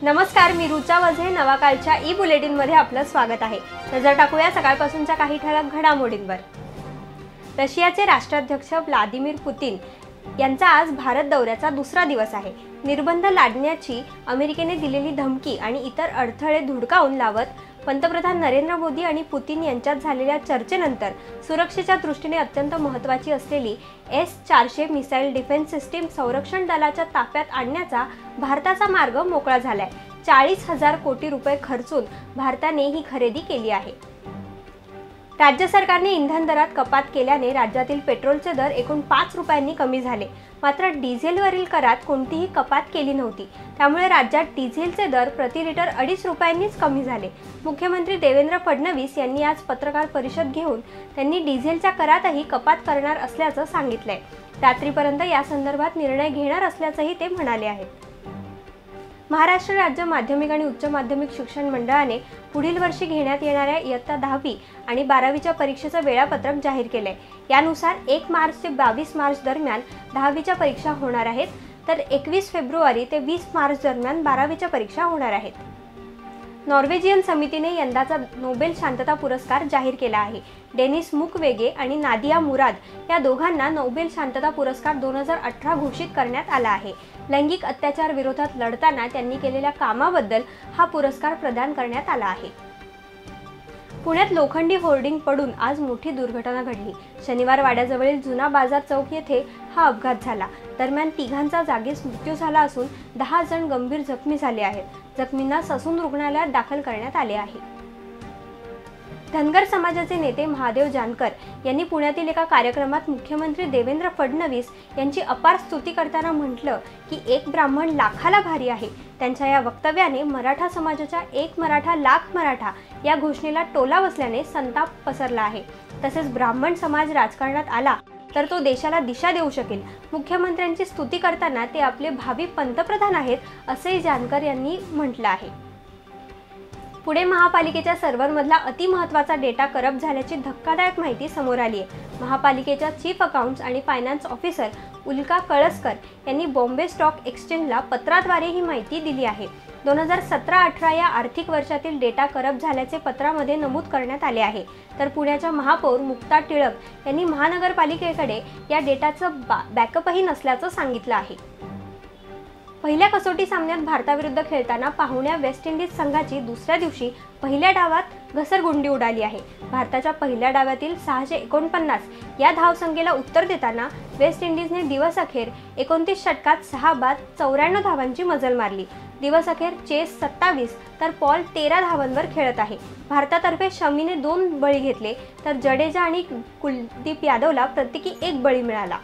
नमस्कार, मी रुचा वझे. नवाकाळच्या ई बुलेटिन मध्ये आपलं स्वागत आहे. नजर टाकूया सकाळपासूनच्या काही ठळक घडामोडींवर. रशियाचे राष्ट्राध्यक्ष व्लादिमीर पुतिन यांचा आज भारत दौऱ्याचा दुसरा दिवस आहे. निर्बंध लादण्याची अमेरिकेने दिलेली धमकी आणि इतर अडथळे धुडकावून लावत पंतप्रधान नरेंद्र मोदी आणि पुतिन यांच्यात झालेल्या चर्चेनंतर सुरक्षेच्या दृष्टीने अत्यंत महत्त्वाची असलेली S-400 मिसाईल डिफेन्स सिस्टीम संरक्षण दलाच्या ताफ्यात आणण्याचा भारताचा मार्ग मोकळा झालाय. 40,000 कोटी रुपये खर्चून भारताने ही खरेदी केली आहे. राज्य सरकारने इंधन दरात कपात केल्याने राज्यातील पेट्रोलचे दर एकूण 5 रुपयांनी कमी झाले. मात्र डिझेलवरील करात कोणतीही कपात केली नव्हती. त्यामुळे राज्यात डिझेलचे दर प्रति लिटर 2.5 रुपयांनीच कमी झाले. मुख्यमंत्री देवेंद्र फडणवीस यांनी आज पत्रकार परिषद घेऊन त्यांनी डिझेलच्या करातही कपात करणार असल्याचं सांगितलंय. रात्रीपर्यंत या संदर्भात निर्णय घेणार असल्याचंही ते म्हणाले आहेत. महाराष्ट्र राज्य माध्यमिक आणि उच्च माध्यमिक शिक्षण मंडळाने पुढील वर्षी घेण्यात येणाऱ्या इयत्ता 10वी आणि 12वीच्या परीक्षेचं वेळापत्रक जाहीर केलंय. यानुसार 1 मार्च ते 22 मार्च दरम्यान 10वीच्या परीक्षा होणार आहेत, तर 21 फेब्रुवारी ते 20 मार्च दरम्यान 12वीच्या परीक्षा होणार आहेत. नॉर्वेजियन समितीने यंदाचा नोबेल शांतता पुरस्कार जाहीर केला आहे. डेनिस मुकवेगे आणि नादिया मुराद या दोघांना नोबेल शांतता पुरस्कार 2018 घोषित करण्यात आला आहे. लैंगिक अत्याचार विरोधात लढताना त्यांनी केलेल्या कामाबद्दल हा पुरस्कार प्रदान करण्यात आला आहे. पुण्यात लोखंडी होर्डिंग पडून आज मोठी दुर्घटना घडली. शनिवार वाड्याजवळील जुना बाजार चौक येथे हा अपघात झाला. दरम्यान तिघांचा जागीच मृत्यू झाला असून 10 जण गंभीर जखमी झाले आहेत. जखमींना ससून रुग्णालयात दाखल करण्यात आले आहे. धनगर समाजाचे नेते महादेव जानकर यांनी पुण्यातील एका कार्यक्रमात मुख्यमंत्री देवेंद्र फडणवीस यांची अपार स्तुती करताना म्हटलं की एक ब्राह्मण लाखाला भारी आहे. त्यांच्या या वक्तव्याने मराठा समाजाच्या एक मराठा लाख मराठा या घोषणेला टोला बसल्याने संताप पसरला आहे. तसेच ब्राह्मण समाज राजकारणात आला तर तो देशाला दिशा देऊ शकेल. मुख्यमंत्र्यांची स्तुती करताना ते आपले भावी पंतप्रधान आहेत असेही जानकर यांनी म्हटलं आहे. पुणे महापालिकेच्या सर्व्हरमधला अतिमहत्त्वाचा डेटा करप्ट झाल्याची धक्कादायक माहिती समोर आली आहे. महापालिकेच्या चीफ अकाउंट्स आणि फायनान्स ऑफिसर उल्का कळसकर यांनी बॉम्बे स्टॉक एक्सचेंजला पत्राद्वारे ही माहिती दिली आहे. 2017-18 या आर्थिक वर्षातील डेटा करप्ट झाल्याचे पत्रामध्ये नमूद करण्यात आले आहे. तर पुण्याच्या महापौर मुक्ता टिळक यांनी महानगरपालिकेकडे या डेटाचं बॅकअपही नसल्याचं सांगितलं आहे. पहिल्या कसोटी सामन्यात भारताविरुद्ध खेळताना पाहुण्या वेस्ट इंडिज संघाची दुसऱ्या दिवशी पहिल्या डावात घसरगुंडी उडाली आहे. भारताच्या पहिल्या डावातील 649 या धावसंख्येला उत्तर देताना वेस्ट इंडिजने दिवसअखेर 29 षटकात 6 बाद 94 धावांची मजल मारली. दिवसअखेर चेस 27 तर पॉल 13 धावांवर खेळत आहे. भारतातर्फे शमीने 2 बळी घेतले तर जडेजा आणि कुलदीप यादवला प्रत्येकी 1 बळी मिळाला.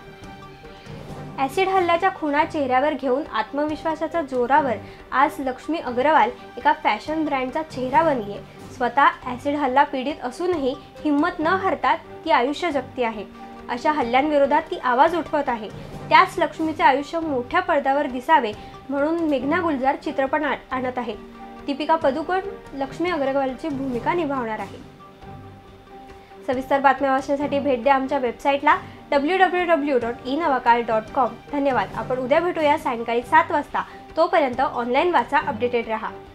ॲसिड हल्ल्याच्या खुणा चेहऱ्यावर घेऊन आत्मविश्वासाच्या जोरावर आज लक्ष्मी अग्रवाल एका फॅशन ब्रँडचा चेहरा बनली आहे. स्वतः ॲसिड हल्ला पीडित असूनही हिंमत न हरता ती आयुष्य जगती आहे. अशा हल्ल्यांविरोधात ती आवाज उठवत आहे. त्याच लक्ष्मीचे आयुष्य मोठ्या पडद्यावर दिसावे म्हणून मेघना गुलजार चित्रपट आणत आहे. दीपिका पदुकोण लक्ष्मी अग्रवालची भूमिका निभावणार आहे. सविस्तर बातम्या वाचण्यासाठी भेट द्या आमच्या वेबसाईटला www.enavakal.com. धन्यवाद. आपण उद्या भेटूया सायंकाळी 7 वाजता. तोपर्यंत ऑनलाईन वाचा, अपडेटेड रहा.